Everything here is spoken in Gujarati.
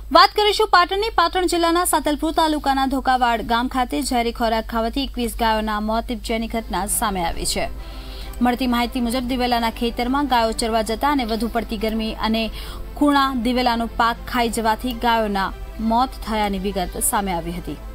વાત કરીશું પાટણની। પાટણ જિલ્લાના સાતલપુર તાલુકાના ધોકાવાડ ગામ ખાતે ઝેરી ખોરાક ખાવાથી 21 ગાયોના મોત નિપજ્યાની ઘટના સામે આવી છે। મળતી માહિતી મુજબ દિવેલાના ખેતરમાં ગાયો ચરવા જતા અને વધુ પડતી ગરમી અને ખૂણા દિવેલાનો પાક ખાઈ જવાથી ગાયોના મોત થયાની વિગત સામે આવી હતી।